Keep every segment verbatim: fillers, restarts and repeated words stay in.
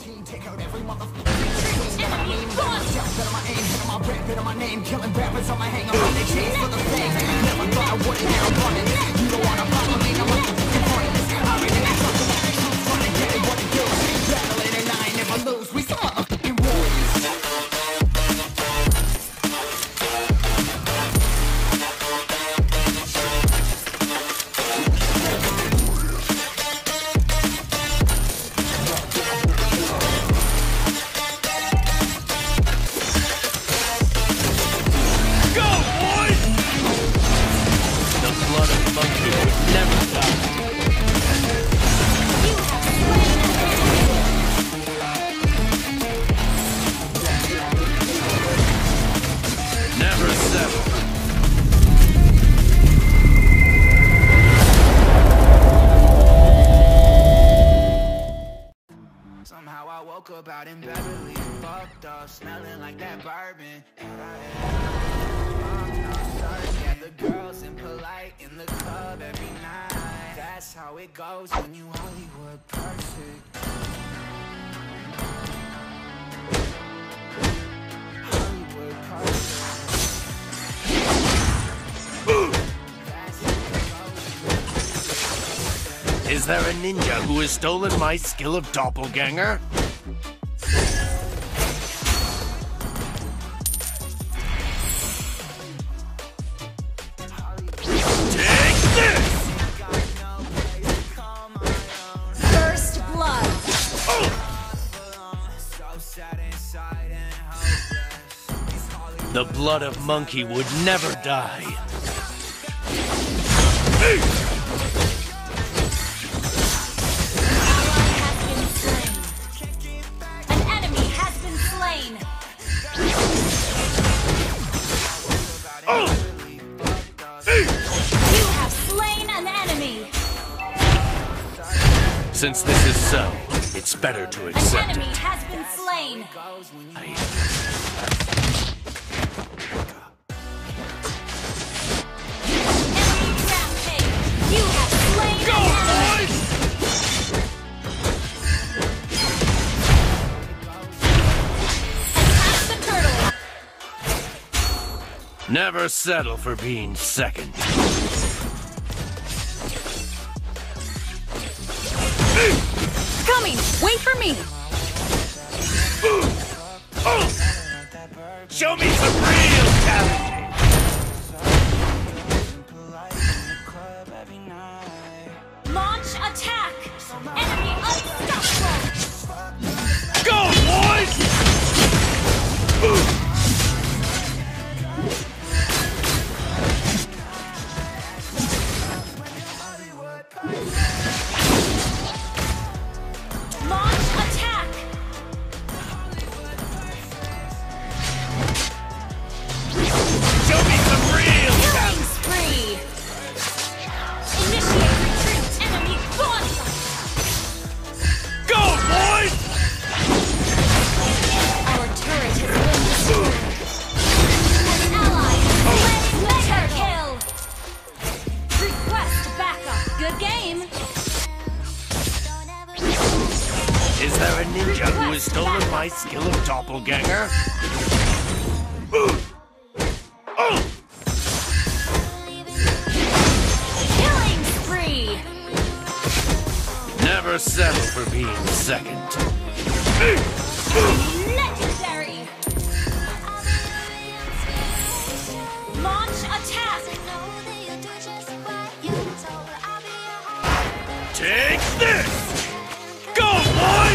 team, take out every motherfucker. Enemy gone. Bit on my aim, hit on my rap, bit on my name, killing rappers on my hang on they chase for the fame. Never thought I wouldn't now running. You don't wanna follow me, I'm like the fucking pointless. I already got something that the truth, trying to get it what it do. Battling and I ain't never lose. We some motherfucking warriors. Somehow I woke up out in Beverly, fucked up, smelling like that bourbon. And I had the girls impolite in the club every night. That's how it goes when you Hollywood perfect. Hollywood perfect. Is there a ninja who has stolen my skill of doppelganger? Take this! First blood. Oh. The blood of monkey would never die. Hey. Since this is so, it's better to accept it. An enemy it. has been slain. I... Enemy rampage. You have slain Go, an enemy. Attack the turtle. Never settle for being second. Coming! Wait for me! Oh. Show me some real talent! Launch attack! Enemy unstoppable! Go, boys! Is there a ninja who has stolen my skill of doppelganger? Killing spree! Never settle for being second. Legendary! Launch attack! Take this! Go, boys!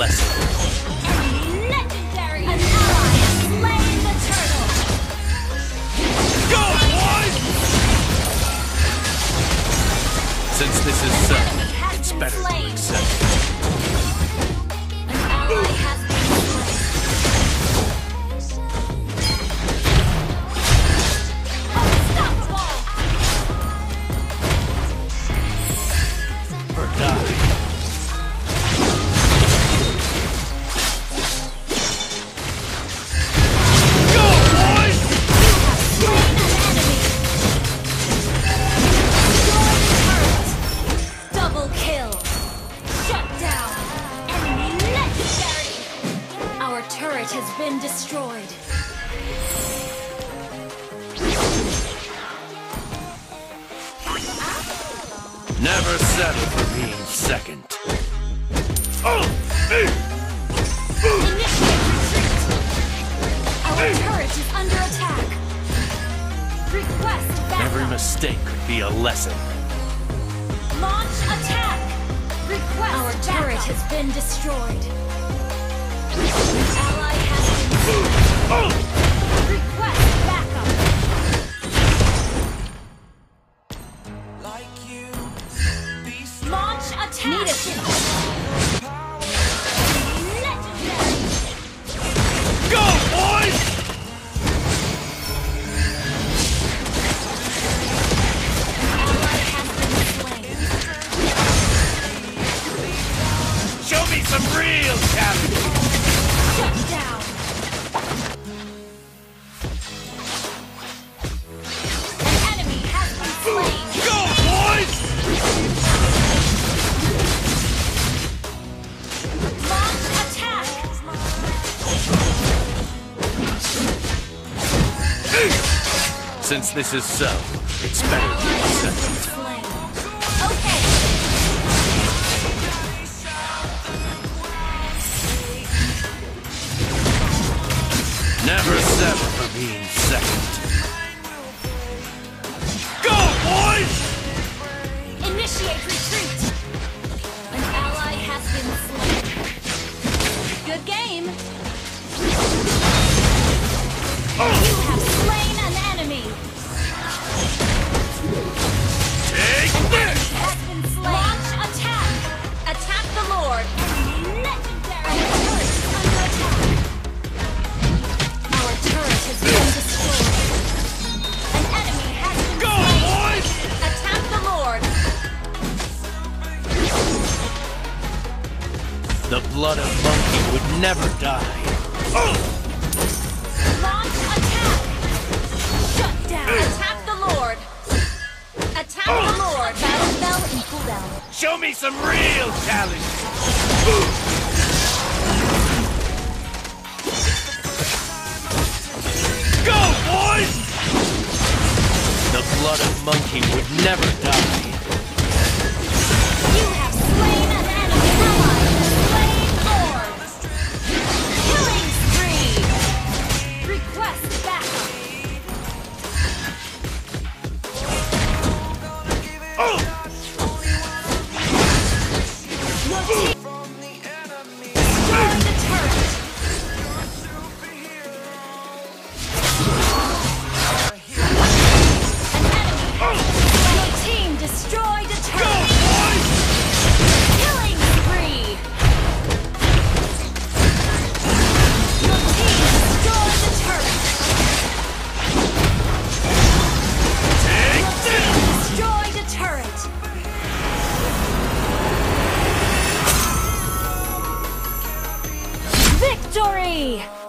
lesson. Enemy legendary! An ally has slain the turtle! Go, boys! Since this is so, it's better to accept it. An ally has been slain. Unstoppable! Or die. Go, boys! Slain an enemy! Destroyed turret! Double kill! Shut down! Enemy legendary! Our turret has been destroyed. Never settle for being second. Oh! Hey! Initiate retreat! Our turret is under attack! Request backup! Every mistake could be a lesson. Launch attack! Request Our turret has been destroyed. An ally has been slain. Oh! Request backup! Like you, be Launch attack! Need assist! Legendary! Go, boys! An ally has been slain. Show me some real talent! Shut down! An enemy has been slain. Go, boys! Launch attack! Since this is so, it's better Ally to has accept been it. slain. Okay. Never settle for being second. Go, boys! Initiate retreat! An ally has been slain. Good game! You have slain an enemy! Take this! Has been slain! Launch attack! Attack the Lord! Legendary! Our turret is under attack! Our turret has been destroyed! An enemy has been Go, slain! boys! Attack the Lord! The blood of monkey would never die. Oh! Launch attack! Shut down! Attack the Lord! Attack the Lord! Battle spell in cooldown. Show me some real talent! Go, boys! The blood of monkey would never die. You have slain an enemy ally! Slain Lord! Killing spree! Request backup! Oh! Your team destroyed the turret! An enemy! Your team destroyed a Go, turret! boys! Killing spree! Your team destroyed the turret! Take this! Destroyed a turret! Victory!